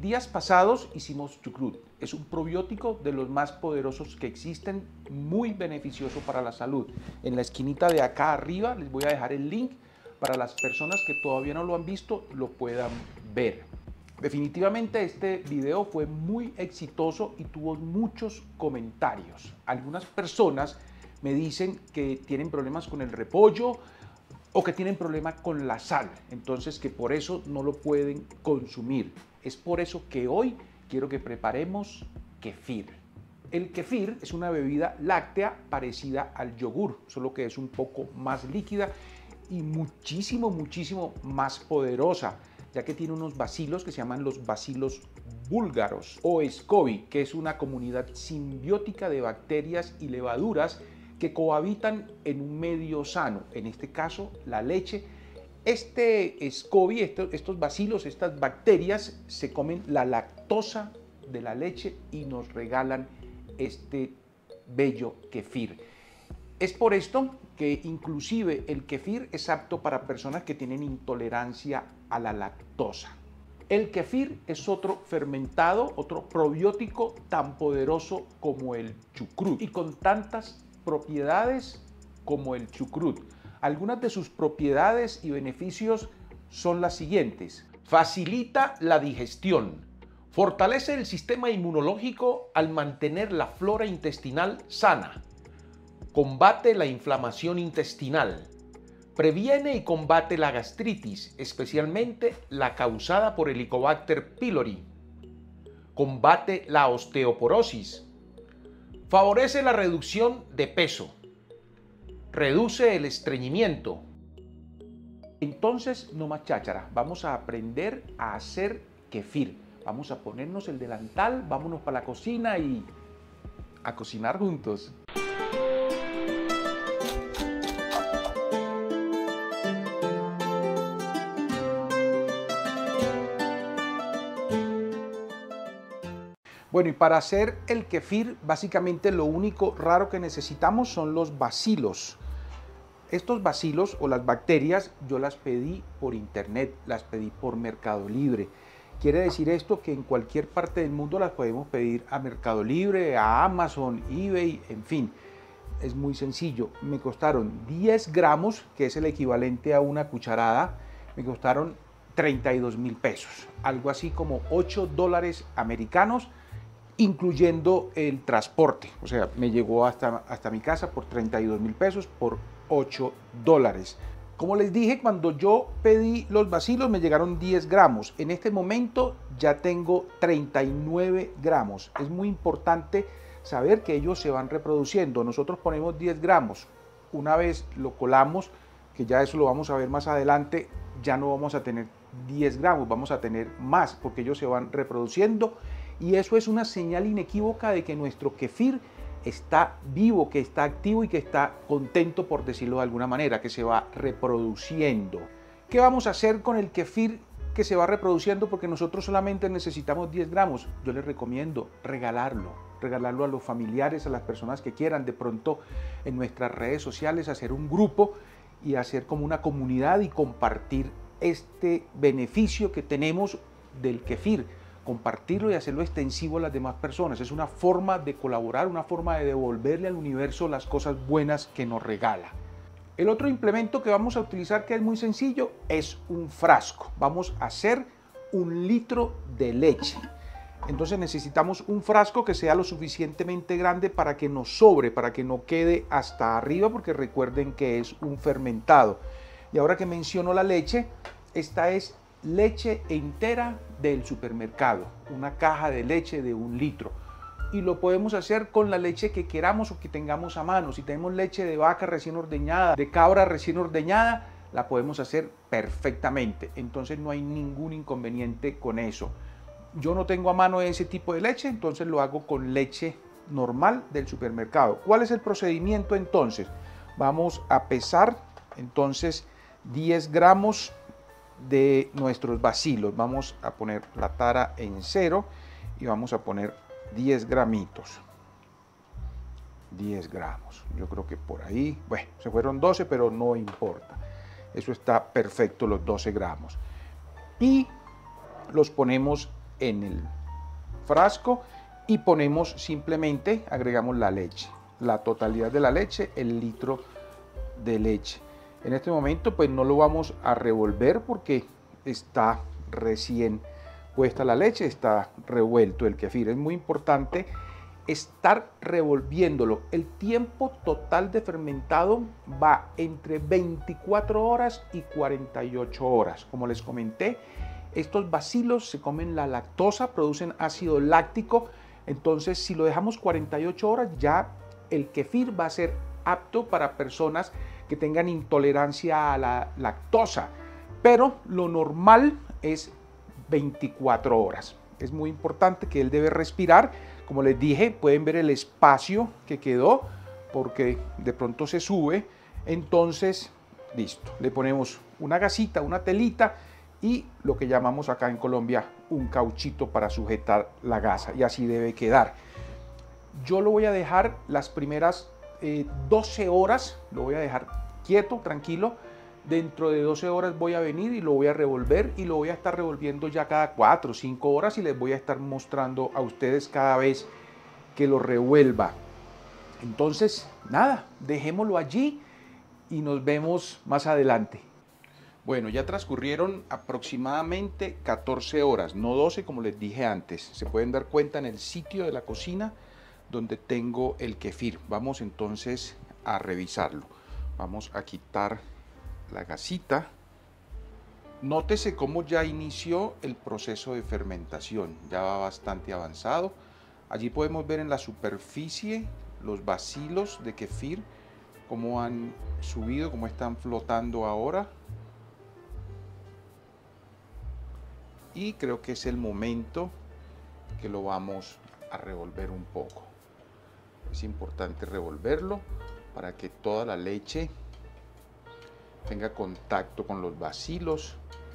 días pasados hicimos chucrut. Es un probiótico de los más poderosos que existen, muy beneficioso para la salud. En la esquinita de acá arriba les voy a dejar el link para las personas que todavía no lo han visto, lo puedan ver. Definitivamente este video fue muy exitoso y tuvo muchos comentarios. Algunas personas me dicen que tienen problemas con el repollo o que tienen problemas con la sal, entonces que por eso no lo pueden consumir. Es por eso que hoy quiero que preparemos kefir. El kefir es una bebida láctea parecida al yogur, solo que es un poco más líquida y muchísimo más poderosa, ya que tiene unos bacilos que se llaman los bacilos búlgaros o SCOBY, que es una comunidad simbiótica de bacterias y levaduras que cohabitan en un medio sano, en este caso la leche. Este SCOBY, estos bacilos, estas bacterias se comen la lactosa de la leche y nos regalan este bello kefir. Es por esto que inclusive el kefir es apto para personas que tienen intolerancia a la lactosa. El kefir es otro fermentado, otro probiótico tan poderoso como el chucrut y con tantas propiedades como el chucrut. Algunas de sus propiedades y beneficios son las siguientes. Facilita la digestión. Fortalece el sistema inmunológico al mantener la flora intestinal sana. Combate la inflamación intestinal. Previene y combate la gastritis, especialmente la causada por Helicobacter pylori. Combate la osteoporosis. Favorece la reducción de peso. Reduce el estreñimiento. Entonces, no más cháchara, vamos a aprender a hacer kefir. Vamos a ponernos el delantal, vámonos para la cocina y a cocinar juntos. Bueno, y para hacer el kefir, básicamente lo único raro que necesitamos son los bacilos. Estos bacilos o las bacterias yo las pedí por internet, las pedí por Mercado Libre. Quiere decir esto que en cualquier parte del mundo las podemos pedir a Mercado Libre, a Amazon, eBay, en fin. Es muy sencillo. Me costaron 10 gramos, que es el equivalente a una cucharada. Me costaron 32.000 pesos, algo así como $8 americanos, incluyendo el transporte. O sea, me llegó hasta mi casa por 32.000 pesos por $8. Como les dije, cuando yo pedí los bacilos me llegaron 10 gramos. En este momento ya tengo 39 gramos. Es muy importante saber que ellos se van reproduciendo. Nosotros ponemos 10 gramos. Una vez lo colamos, que ya eso lo vamos a ver más adelante, ya no vamos a tener 10 gramos, vamos a tener más porque ellos se van reproduciendo. Y eso es una señal inequívoca de que nuestro kefir está vivo, que está activo y que está contento, por decirlo de alguna manera, que se va reproduciendo. ¿Qué vamos a hacer con el kefir que se va reproduciendo? Porque nosotros solamente necesitamos 10 gramos. Yo les recomiendo regalarlo a los familiares, a las personas que quieran, de pronto en nuestras redes sociales hacer un grupo y hacer como una comunidad y compartir este beneficio que tenemos del kefir. Compartirlo y hacerlo extensivo a las demás personas. Es una forma de colaborar, una forma de devolverle al universo las cosas buenas que nos regala. El otro implemento que vamos a utilizar, que es muy sencillo, es un frasco. Vamos a hacer 1 litro de leche. Entonces necesitamos un frasco que sea lo suficientemente grande para que nos sobre, para que no quede hasta arriba, porque recuerden que es un fermentado. Y ahora que menciono la leche, esta es leche entera del supermercado, una caja de leche de 1 litro. Y lo podemos hacer con la leche que queramos o que tengamos a mano. Si tenemos leche de vaca recién ordeñada, de cabra recién ordeñada, la podemos hacer perfectamente. Entonces no hay ningún inconveniente con eso. Yo no tengo a mano ese tipo de leche, entonces lo hago con leche normal del supermercado. ¿Cuál es el procedimiento entonces? Vamos a pesar entonces 10 gramos de nuestros bacilos. Vamos a poner la tara en 0 y vamos a poner 10 gramitos. 10 gramos. Yo creo que por ahí, bueno, se fueron 12, pero no importa. Eso está perfecto, los 12 gramos. Y los ponemos en el frasco y ponemos simplemente, agregamos la leche, la totalidad de la leche, el litro de leche. En este momento pues no lo vamos a revolver porque está recién puesta la leche, está revuelto el kefir. Es muy importante estar revolviéndolo. El tiempo total de fermentado va entre 24 horas y 48 horas. Como les comenté, estos bacilos se comen la lactosa, producen ácido láctico. Entonces, si lo dejamos 48 horas, ya el kefir va a ser apto para personas que tengan intolerancia a la lactosa. Pero lo normal es 24 horas. Es muy importante que él debe respirar. Como les dije, pueden ver el espacio que quedó porque de pronto se sube. Entonces, listo. Le ponemos una gasita, una telita y lo que llamamos acá en Colombia un cauchito para sujetar la gasa. Y así debe quedar. Yo lo voy a dejar las primeras 12 horas. Lo voy a dejar quieto, tranquilo. Dentro de 12 horas voy a venir y lo voy a revolver y lo voy a estar revolviendo ya cada 4 o 5 horas y les voy a estar mostrando a ustedes cada vez que lo revuelva. Entonces, nada, dejémoslo allí y nos vemos más adelante. Bueno, ya transcurrieron aproximadamente 14 horas, no 12 como les dije antes. Se pueden dar cuenta en el sitio de la cocina donde tengo el kefir. Vamos entonces a revisarlo. Vamos a quitar la gasita. Nótese cómo ya inició el proceso de fermentación, ya va bastante avanzado. Allí podemos ver en la superficie los bacilos de kefir, cómo han subido, cómo están flotando ahora. Y creo que es el momento que lo vamos a revolver un poco. Es importante revolverlo para que toda la leche tenga contacto con los bacilos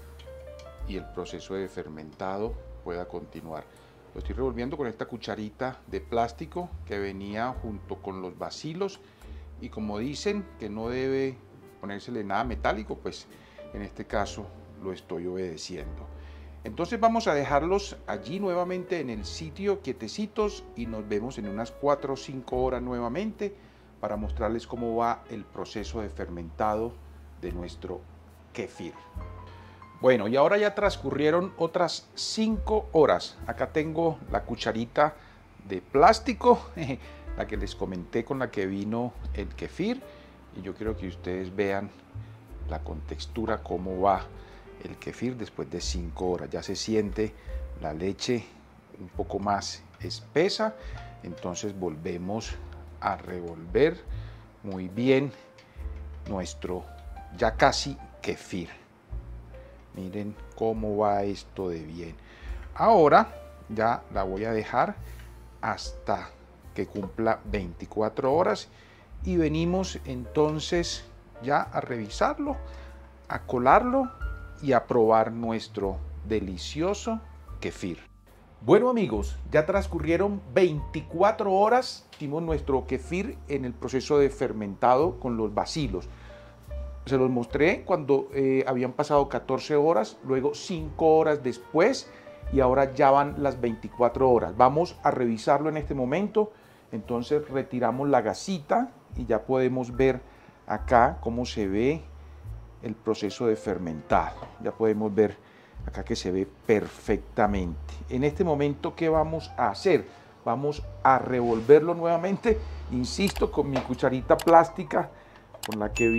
y el proceso de fermentado pueda continuar. Lo estoy revolviendo con esta cucharita de plástico que venía junto con los bacilos y como dicen que no debe ponérsele nada metálico, pues en este caso lo estoy obedeciendo. Entonces vamos a dejarlos allí nuevamente en el sitio quietecitos y nos vemos en unas 4 o 5 horas nuevamente para mostrarles cómo va el proceso de fermentado de nuestro kefir. Bueno, y ahora ya transcurrieron otras 5 horas. Acá tengo la cucharita de plástico, la que les comenté con la que vino el kefir. Y yo quiero que ustedes vean la contextura, cómo va el kefir después de 5 horas. Ya se siente la leche un poco más espesa. Entonces volvemos a revolver muy bien nuestro ya casi kefir. Miren cómo va esto de bien. Ahora ya la voy a dejar hasta que cumpla 24 horas y venimos entonces ya a revisarlo, a colarlo y a probar nuestro delicioso kefir. Bueno amigos, ya transcurrieron 24 horas, hicimos nuestro kefir en el proceso de fermentado con los bacilos. Se los mostré cuando habían pasado 14 horas, luego 5 horas después y ahora ya van las 24 horas. Vamos a revisarlo en este momento. Entonces retiramos la gasita y ya podemos ver acá cómo se ve el proceso de fermentado. Ya podemos ver acá que se ve perfectamente. En este momento, ¿qué vamos a hacer? Vamos a revolverlo nuevamente, insisto, con mi cucharita plástica con la que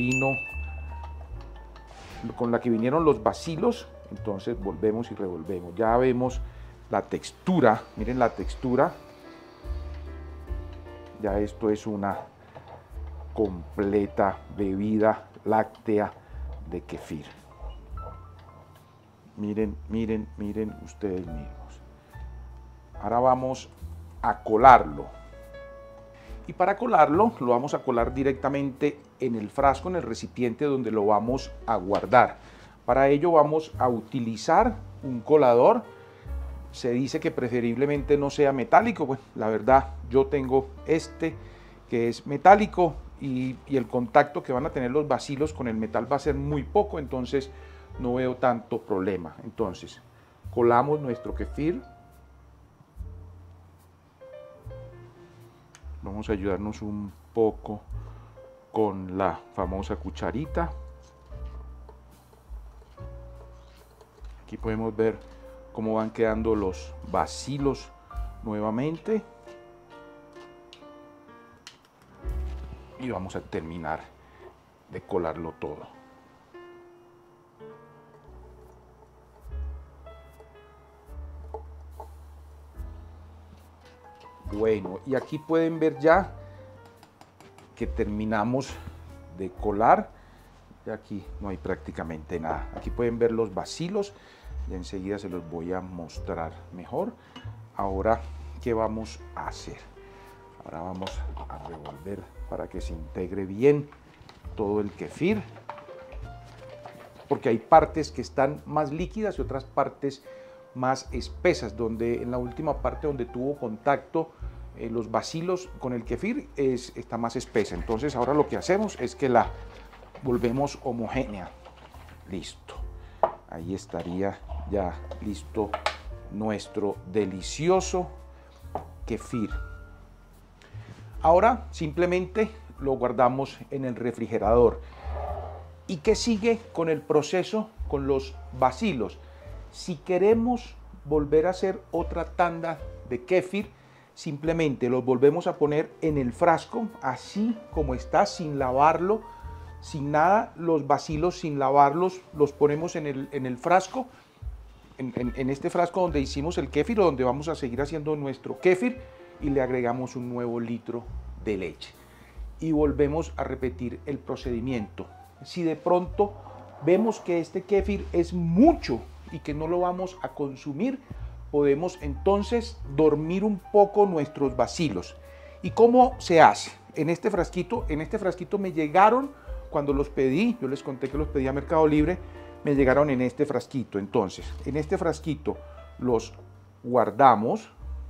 vinieron los bacilos. Entonces volvemos y revolvemos. Ya vemos la textura, miren la textura. Ya esto es una completa bebida láctea de kefir. Miren, miren, miren ustedes mismos. Ahora vamos a colarlo. Y para colarlo, lo vamos a colar directamente en el frasco, en el recipiente donde lo vamos a guardar. Para ello vamos a utilizar un colador. Se dice que preferiblemente no sea metálico. Pues la verdad, yo tengo este que es metálico y el contacto que van a tener los bacilos con el metal va a ser muy poco, entonces no veo tanto problema. Entonces, colamos nuestro kefir Vamos a ayudarnos un poco con la famosa cucharita. Aquí podemos ver cómo van quedando los bacilos nuevamente. Y vamos a terminar de colarlo todo. Bueno, y aquí pueden ver ya que terminamos de colar. Y aquí no hay prácticamente nada. Aquí pueden ver los bacilos. Y enseguida se los voy a mostrar mejor. Ahora, ¿qué vamos a hacer? Ahora vamos a revolver para que se integre bien todo el kefir. Porque hay partes que están más líquidas y otras partes más espesas, donde en la última parte donde tuvo contacto los bacilos con el kefir está más espesa. Entonces ahora lo que hacemos es que la volvemos homogénea. Listo. Ahí estaría ya listo nuestro delicioso kefir. Ahora simplemente lo guardamos en el refrigerador. ¿Y qué sigue con el proceso con los bacilos? Si queremos volver a hacer otra tanda de kéfir, simplemente los volvemos a poner en el frasco, así como está, sin lavarlo, sin nada. Los bacilos sin lavarlos los ponemos en el frasco, en este frasco donde hicimos el kéfir o donde vamos a seguir haciendo nuestro kéfir, y le agregamos un nuevo litro de leche. Y volvemos a repetir el procedimiento. Si de pronto vemos que este kéfir es mucho y que no lo vamos a consumir, podemos entonces dormir un poco nuestros bacilos. ¿Y cómo se hace? En este frasquito me llegaron cuando los pedí, yo les conté que los pedí a Mercado Libre, me llegaron en este frasquito. Entonces, en este frasquito los guardamos.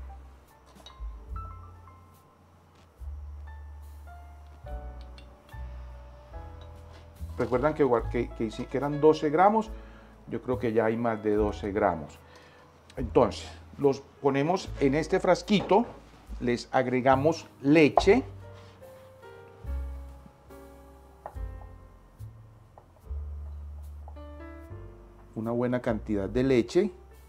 Recuerdan que eran 12 gramos, yo creo que ya hay más de 12 gramos. Entonces, los ponemos en este frasquito, les agregamos leche. Una buena cantidad de leche.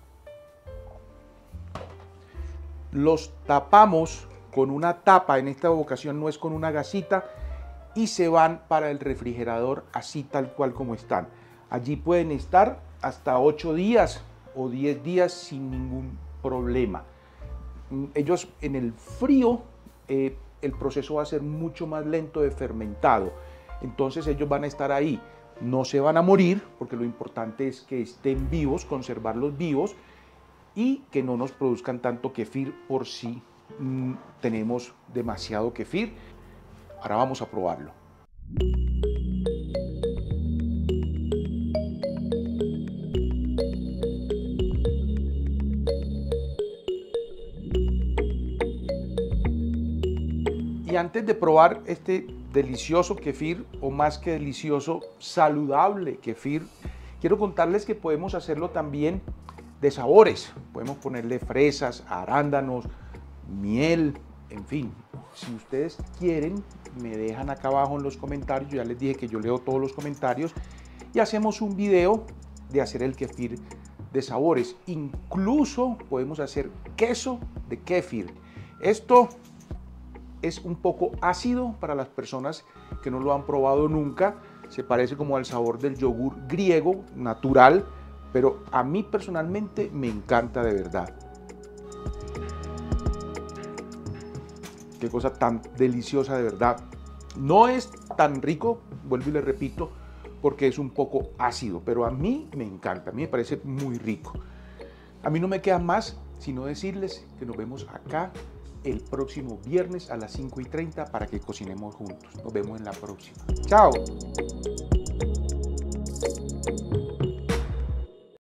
Los tapamos con una tapa, en esta ocasión no es con una gasita, y se van para el refrigerador así tal cual como están. Allí pueden estar hasta 8 días o 10 días sin ningún problema. Ellos en el frío, el proceso va a ser mucho más lento de fermentado. Entonces ellos van a estar ahí. No se van a morir, porque lo importante es que estén vivos, conservarlos vivos y que no nos produzcan tanto kefir por si tenemos demasiado kefir. Ahora vamos a probarlo. Y antes de probar este delicioso kefir, o más que delicioso, saludable kefir, quiero contarles que podemos hacerlo también de sabores. Podemos ponerle fresas, arándanos, miel, en fin. Si ustedes quieren, me dejan acá abajo en los comentarios. Ya les dije que yo leo todos los comentarios y hacemos un video de hacer el kefir de sabores. Incluso podemos hacer queso de kefir. Esto es un poco ácido para las personas que no lo han probado nunca. Se parece como al sabor del yogur griego natural, pero a mí personalmente me encanta de verdad. Qué cosa tan deliciosa de verdad. No es tan rico, vuelvo y le repito, porque es un poco ácido, pero a mí me encanta, a mí me parece muy rico. A mí no me queda más sino decirles que nos vemos acá el próximo viernes a las 5:30 para que cocinemos juntos. Nos vemos en la próxima. ¡Chao!